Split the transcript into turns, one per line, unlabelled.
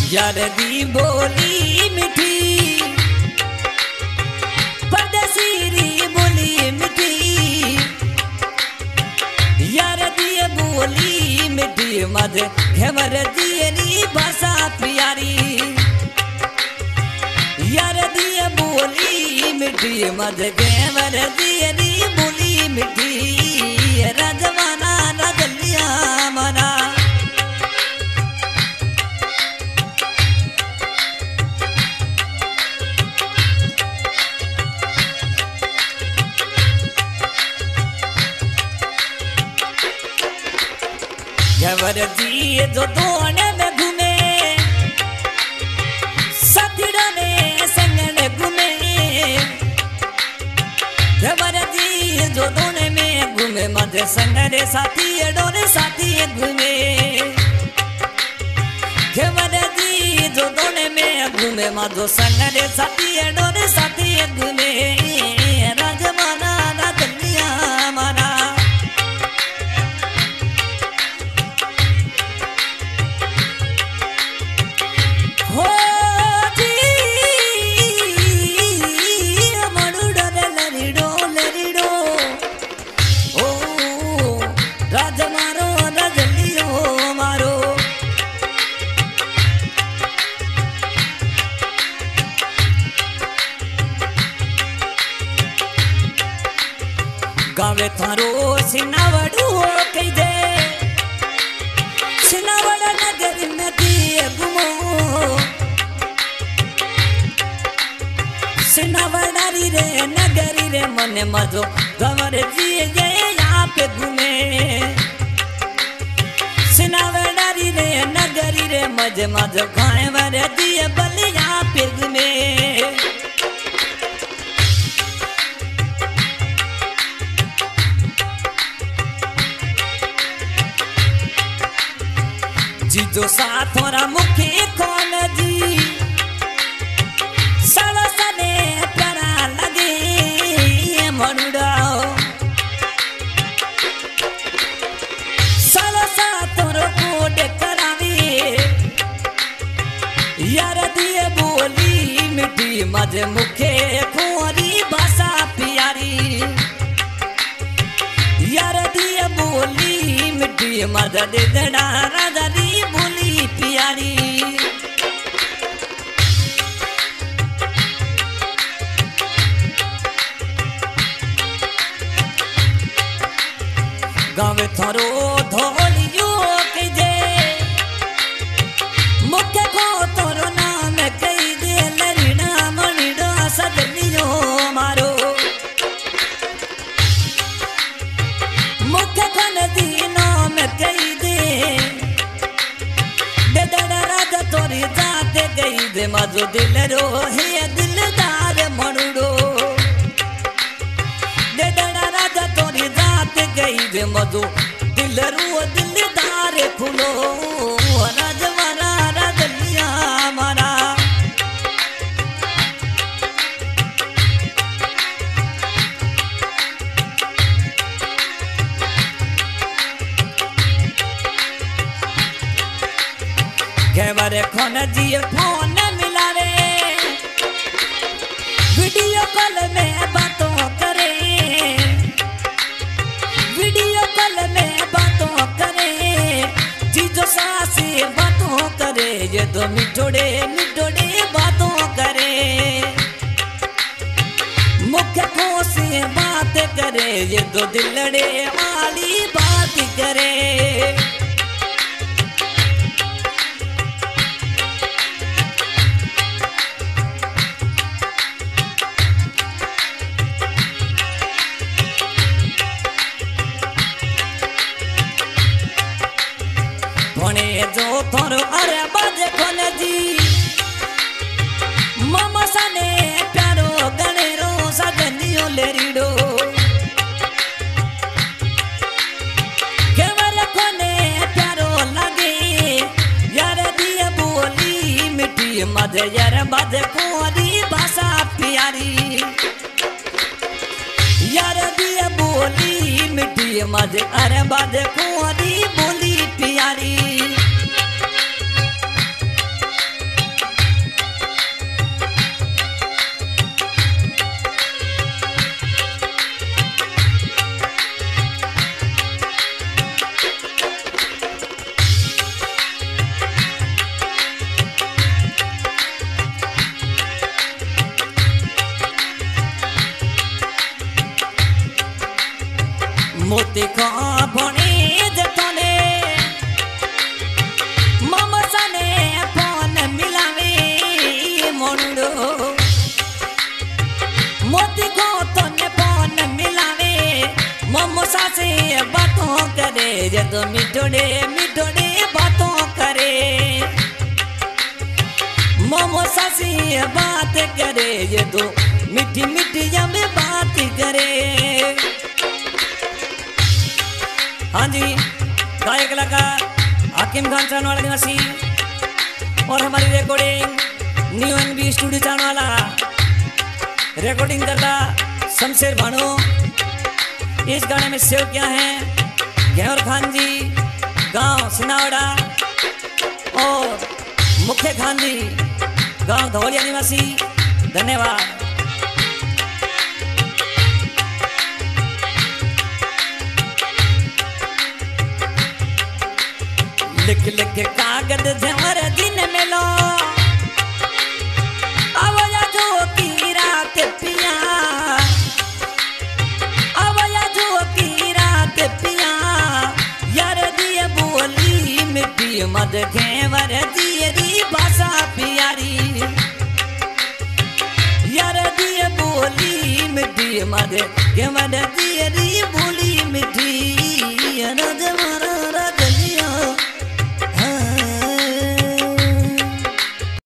यार दी बोली मिठी परदेसी री बोली मिठी यार दी बोली मिठी मद घेवर दी भाषा प्यारी यार दी बोली मिठी मद घेवर दी बोली मिठी रजवाना रजलिया मना घेवर जी जो दोने में घूमे सतीड़ा ने संगने घूमे घेवर जी जो दोने में घूमे मधे संगने साथी डोरे साथी घूमे घेवर जी जो दोने में घूमे मधो संगने साथी डोरे साथी घूमे राजमाना राजलिया माना गावे थारो सिनावड़ू हो कई दे सिनावड़ा नगर में दिए घुमो सिनावड़ारी रे नगरी रे मन मजो गवर जी ये यहाँ पे घूमे सिनावड़ारी रे नगरी रे मजे मजो खाए वर दिए बल यहाँ पे घूमे जो साथोरा मुखी कौन जी साला सने प्यारा लगे मनुड़ाओ साला साथोरा कोड करावे यार दिए बोली मिठी मजे मुखे खोरी भाषा प्यारी यार दिए बोली मिठी मदद देना राजा दी बोली प्यारी गावे थारो धोलियो के जे मुख्य को तोरो नाम कई दे लरीना मणिडा सदनियो मारो मुख्य खन दी नाम कई दे दड़ा राजा तोरी जाते गई दे मजो दिल रो है दिलदार मनुड़ो दड़ा राजा तोरी जाते गई दे मजो दिल रो दिलदार फूलो राजवाना राजलिया मारा घेवर खोन जी फोन मिलावे वीडियो कॉल में बातों करे वीडियो कॉल में बातों करे जीजो सासी बातों करे ये दो मिठोड़े मिठोड़े बातों करे मुख्य खो से बात करे ये दो दिलड़े वाली बात करे जो थोरो अरे बाजे खोने जी मामा सने प्यारो गणेरो सगनियो लेरीडो केवल खोने प्यारो लगे यार दिए बोली मिठी मधे यार बाजे कोरी भाषा प्यारी यार दिए बोली मिठी मधे अरे बाजे कोरी बोली प्यारी मोती को भोने जतने ममसने फोन मिलावे मुंडो मोती को तने फोन मिलावे ममसा से बातों करे जब मिठोड़े मिठोड़े बातों करे ममसा से बात करे ये तो मिठी मिठी जब बात करे। हाँ जी, गायक कलाकार हाकिम खान चानवाला निवासी और हमारी recording new NB studio Chanwala recording करता शमशेर भानु। इस गाने में सेव किया है गहर खान जी गांव सिनावड़ा और मुख्य खान जी गांव धौलिया निवासी। धन्यवाद। लिख लिख कागज झमर दिन में लो अवया जो की रात पिया अवया जो की रात पिया यार दिए बोली मिट्टी मद घेवर दियरी भाषा प्यारी यार दिए बोली मिट्टी मद घेवर दियरी